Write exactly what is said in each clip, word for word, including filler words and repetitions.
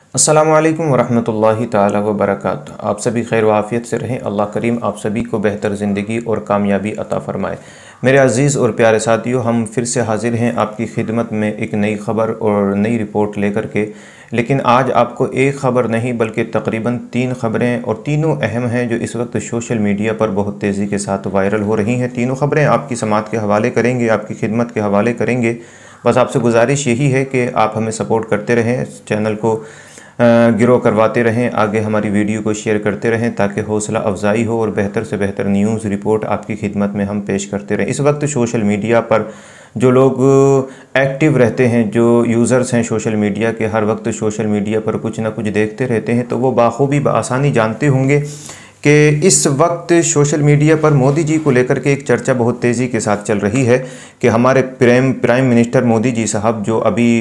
अस्सलामु अलैकुम वरहमतुल्लाहि ताला व बरकातुहू। आप सभी खैर व आफ़ियत से रहें। अल्लाह करीम आप सभी को बेहतर ज़िंदगी और कामयाबी अता फ़रमाए। मेरे अज़ीज़ और प्यारे साथियों, हम फिर से हाज़िर हैं आपकी खिदमत में एक नई ख़बर और नई रिपोर्ट लेकर के। लेकिन आज आपको एक ख़बर नहीं बल्कि तकरीबन तीन ख़बरें, और तीनों अहम हैं, जो इस वक्त सोशल मीडिया पर बहुत तेज़ी के साथ वायरल हो रही हैं। तीनों ख़बरें आपकी समात के हवाले करेंगे, आपकी खिदमत के हवाले करेंगे। बस आपसे गुजारिश यही है कि आप हमें सपोर्ट करते रहें, चैनल को गिरो करवाते रहें, आगे हमारी वीडियो को शेयर करते रहें ताकि हौसला अफजाई हो और बेहतर से बेहतर न्यूज़ रिपोर्ट आपकी खिदमत में हम पेश करते रहें। इस वक्त सोशल मीडिया पर जो लोग एक्टिव रहते हैं, जो यूज़र्स हैं सोशल मीडिया के, हर वक्त सोशल मीडिया पर कुछ ना कुछ देखते रहते हैं, तो वो बाखूबी बआसानी जानते होंगे कि इस वक्त सोशल मीडिया पर मोदी जी को लेकर के एक चर्चा बहुत तेज़ी के साथ चल रही है कि हमारे prime prime minister Modi ji साहब, जो अभी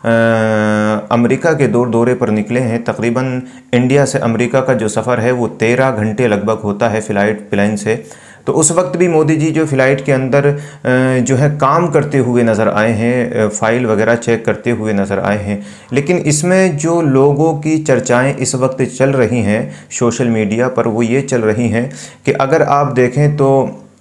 अमेरिका के दौर दौरे पर निकले हैं, तकरीबन इंडिया से अमेरिका का जो सफ़र है वो तेरह घंटे लगभग होता है फ़्लाइट प्लेन से। तो उस वक्त भी मोदी जी जो फ़्लाइट के अंदर जो है काम करते हुए नज़र आए हैं, फ़ाइल वगैरह चेक करते हुए नज़र आए हैं। लेकिन इसमें जो लोगों की चर्चाएं इस वक्त चल रही हैं सोशल मीडिया पर, वो ये चल रही हैं कि अगर आप देखें तो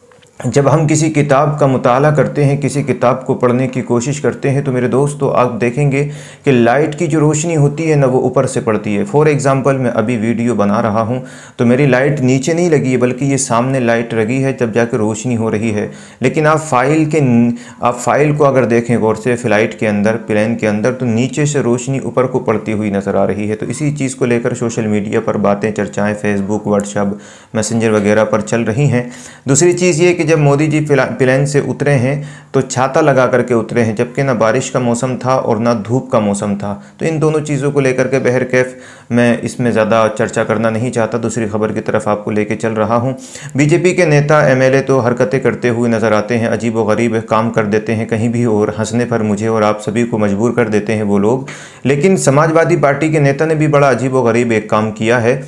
जब हम किसी किताब का मुताला करते हैं, किसी किताब को पढ़ने की कोशिश करते हैं, तो मेरे दोस्तों आप देखेंगे कि लाइट की जो रोशनी होती है ना, वो ऊपर से पड़ती है। फॉर एग्ज़ाम्पल, मैं अभी वीडियो बना रहा हूँ तो मेरी लाइट नीचे नहीं लगी है, बल्कि ये सामने लाइट लगी है, जब जाकर रोशनी हो रही है। लेकिन आप फाइल के आप फाइल को अगर देखें गौर से, फ़्लाइट के अंदर, प्लेन के अंदर, तो नीचे से रोशनी ऊपर को पड़ती हुई नज़र आ रही है। तो इसी चीज़ को लेकर सोशल मीडिया पर बातें, चर्चाएँ फेसबुक, व्हाट्सएप, मैसेंजर वगैरह पर चल रही हैं। दूसरी चीज़ ये कि जब मोदी जी प्लेन से उतरे हैं तो छाता लगा करके उतरे हैं, जबकि ना बारिश का मौसम था और ना धूप का मौसम था। तो इन दोनों चीज़ों को लेकर के बहरकैफ मैं इसमें ज़्यादा चर्चा करना नहीं चाहता, दूसरी खबर की तरफ आपको लेके चल रहा हूँ। बीजेपी के नेता एमएलए तो हरकतें करते हुए नज़र आते हैं, अजीब व गरीब काम कर देते हैं कहीं भी, और हंसने पर मुझे और आप सभी को मजबूर कर देते हैं वो लोग। लेकिन समाजवादी पार्टी के नेता ने भी बड़ा अजीब व गरीब एक काम किया है,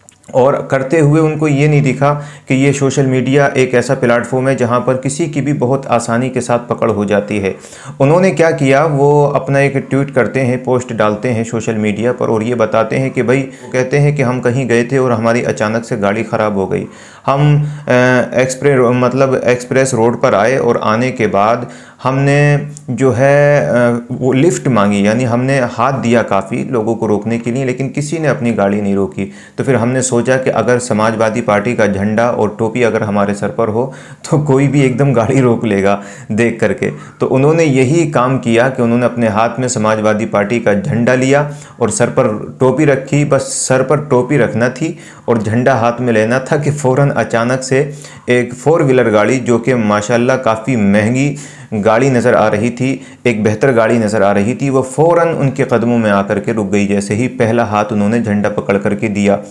और करते हुए उनको ये नहीं दिखा कि ये सोशल मीडिया एक ऐसा प्लेटफॉर्म है जहाँ पर किसी की भी बहुत आसानी के साथ पकड़ हो जाती है। उन्होंने क्या किया, वो अपना एक ट्वीट करते हैं, पोस्ट डालते हैं सोशल मीडिया पर, और ये बताते हैं कि भाई, कहते हैं कि हम कहीं गए थे और हमारी अचानक से गाड़ी ख़राब हो गई। हम एक्सप्रेस मतलब एक्सप्रेस रोड पर आए और आने के बाद हमने जो है वो लिफ्ट मांगी, यानी हमने हाथ दिया काफ़ी लोगों को रोकने के लिए, लेकिन किसी ने अपनी गाड़ी नहीं रोकी। तो फिर हमने सोचा कि अगर समाजवादी पार्टी का झंडा और टोपी अगर हमारे सर पर हो तो कोई भी एकदम गाड़ी रोक लेगा देख करके। तो उन्होंने यही काम किया कि उन्होंने अपने हाथ में समाजवादी पार्टी का झंडा लिया और सर पर टोपी रखी। बस सर पर टोपी रखना थी और झंडा हाथ में लेना था कि फ़ौरन अचानक से एक फ़ोर व्हीलर गाड़ी, जो कि माशाल्लाह काफ़ी महंगी गाड़ी नज़र आ रही थी, एक बेहतर गाड़ी नज़र आ रही थी, वो फ़ौरन उनके कदमों में आकर के रुक गई, जैसे ही पहला हाथ उन्होंने झंडा पकड़ करके दिया।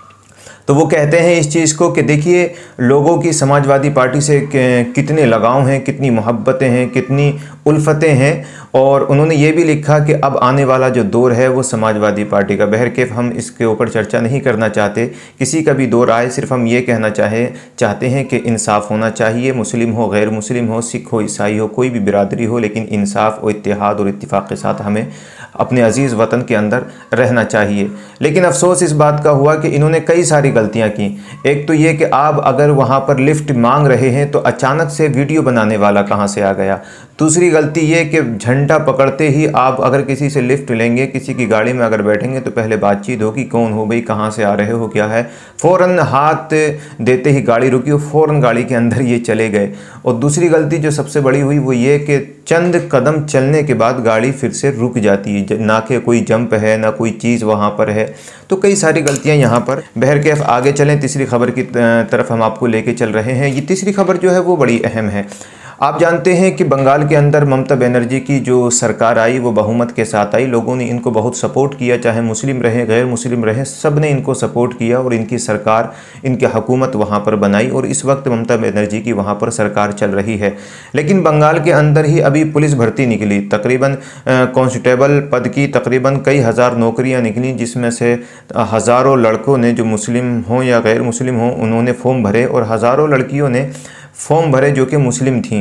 तो वो कहते हैं इस चीज़ को कि देखिए, लोगों की समाजवादी पार्टी से कितने लगाव हैं, कितनी मोहब्बतें हैं, कितनी उल्फतें हैं। और उन्होंने ये भी लिखा कि अब आने वाला जो दौर है वो समाजवादी पार्टी का। बहरकैफ हम इसके ऊपर चर्चा नहीं करना चाहते, किसी का भी दौर आए, सिर्फ हम ये कहना चाहे चाहते हैं कि इंसाफ होना चाहिए। मुस्लिम हो, गैर मुस्लिम हो, सिख हो, ईसाई हो, कोई भी बिरादरी हो, लेकिन इंसाफ और इत्तेहाद और इत्तिफाक़ के साथ हमें अपने अज़ीज़ वतन के अंदर रहना चाहिए। लेकिन अफसोस इस बात का हुआ कि इन्होंने कई सारी गलतियां की। एक तो ये कि आप अगर वहां पर लिफ्ट मांग रहे हैं तो अचानक से वीडियो बनाने वाला कहां से आ गया। दूसरी गलती ये कि झंडा पकड़ते ही आप अगर किसी से लिफ्ट लेंगे, किसी की गाड़ी में अगर बैठेंगे, तो पहले बातचीत होगी, कौन हो भाई, कहाँ से आ रहे हो, क्या है। फ़ौरन हाथ देते ही गाड़ी रुकी और फ़ौरन गाड़ी के अंदर ये चले गए। और दूसरी गलती जो सबसे बड़ी हुई वो ये कि चंद कदम चलने के बाद गाड़ी फिर से रुक जाती है, ना कि कोई जंप है, ना कोई चीज़ वहाँ पर है। तो कई सारी गलतियाँ यहाँ पर। बहरकैफ आगे चलें, तीसरी खबर की तरफ हम आपको लेके चल रहे हैं। ये तीसरी खबर जो है वो बड़ी अहम है। आप जानते हैं कि बंगाल के अंदर ममता बनर्जी की जो सरकार आई वो बहुमत के साथ आई। लोगों ने इनको बहुत सपोर्ट किया, चाहे मुस्लिम रहे, गैर मुस्लिम रहे, सब ने इनको सपोर्ट किया और इनकी सरकार, इनकी हुकूमत वहाँ पर बनाई। और इस वक्त ममता बनर्जी की वहाँ पर सरकार चल रही है। लेकिन बंगाल के अंदर ही अभी पुलिस भर्ती निकली, तकरीबन कांस्टेबल पद की तकरीबन कई हज़ार नौकरियाँ निकली, जिसमें से हज़ारों लड़कों ने, जो मुस्लिम हों या गैर मुस्लिम हों, उन्होंने फॉर्म भरे, और हज़ारों लड़कियों ने फॉर्म भरे जो कि मुस्लिम थीं।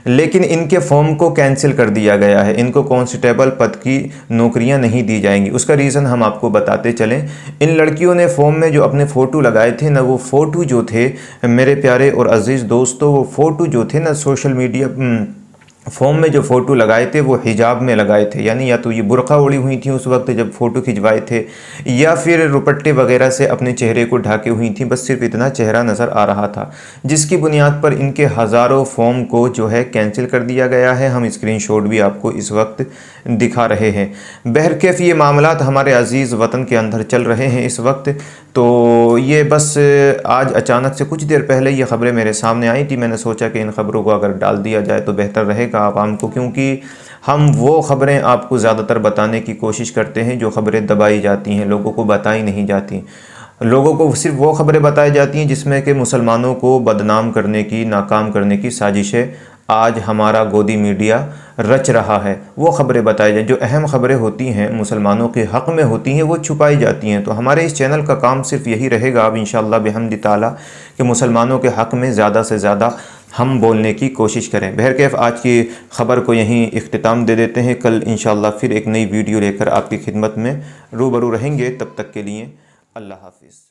लेकिन इनके फॉर्म को कैंसिल कर दिया गया है। इनको कांस्टेबल पद की नौकरियां नहीं दी जाएंगी। उसका रीज़न हम आपको बताते चलें। इन लड़कियों ने फॉर्म में जो अपने फ़ोटो लगाए थे ना, वो फ़ोटो जो थे मेरे प्यारे और अजीज़ दोस्तों, वो फ़ोटो जो थे ना सोशल मीडिया फॉर्म में जो फ़ोटो लगाए थे वो हिजाब में लगाए थे, यानी या तो ये बुर्का ओढ़ी हुई थी उस वक्त जब फ़ोटो खिंचवाए थे, या फिर रुपट्टे वगैरह से अपने चेहरे को ढाके हुई थी। बस सिर्फ इतना चेहरा नज़र आ रहा था, जिसकी बुनियाद पर इनके हज़ारों फॉर्म को जो है कैंसिल कर दिया गया है। हम स्क्रीनशॉट भी आपको इस वक्त दिखा रहे हैं। बहरकैफ ये मामलात हमारे अज़ीज़ वतन के अंदर चल रहे हैं इस वक्त। तो ये बस आज अचानक से कुछ देर पहले ये ख़बरें मेरे सामने आई थी। मैंने सोचा कि इन ख़बरों को अगर डाल दिया जाए तो बेहतर रहेगा आवाम को, क्योंकि हम वो ख़बरें आपको ज़्यादातर बताने की कोशिश करते हैं जो ख़बरें दबाई जाती हैं, लोगों को बताई नहीं जाती। लोगों को सिर्फ वो ख़बरें बताई जाती हैं जिसमें कि मुसलमानों को बदनाम करने की, नाकाम करने की साजिशें आज हमारा गोदी मीडिया रच रहा है। वो ख़बरें बताई जाए, जो अहम ख़बरें होती हैं मुसलमानों के हक़ में होती हैं, वो छुपाई जाती हैं। तो हमारे इस चैनल का काम सिर्फ यही रहेगा अब इंशाअल्लाह बिहम्दि ताला कि मुसलमानों के हक़ में ज़्यादा से ज़्यादा हम बोलने की कोशिश करें। बहरकैफ आज की ख़बर को यहीं इख्तिताम दे देते हैं। कल इंशाअल्लाह फिर एक नई वीडियो लेकर आपकी खिदमत में रूबरू रहेंगे। तब तक के लिए अल्लाह हाफ़िज़।